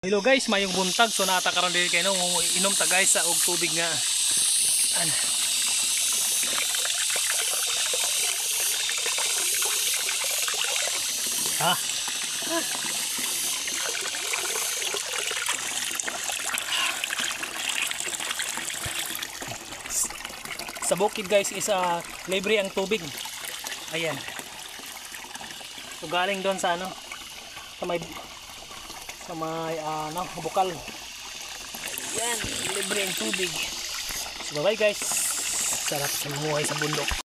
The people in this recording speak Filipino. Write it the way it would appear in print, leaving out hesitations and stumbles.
Hello guys, mayong buntag. So nata karon diri kay no inom ta guys sa og tubig nga sa bukid guys is libre ang tubig. Ayan. So galing doon sa ano sa may bukal. Yan, libre ang tubig. So bye guys. Sarap sa buhay sa bundok.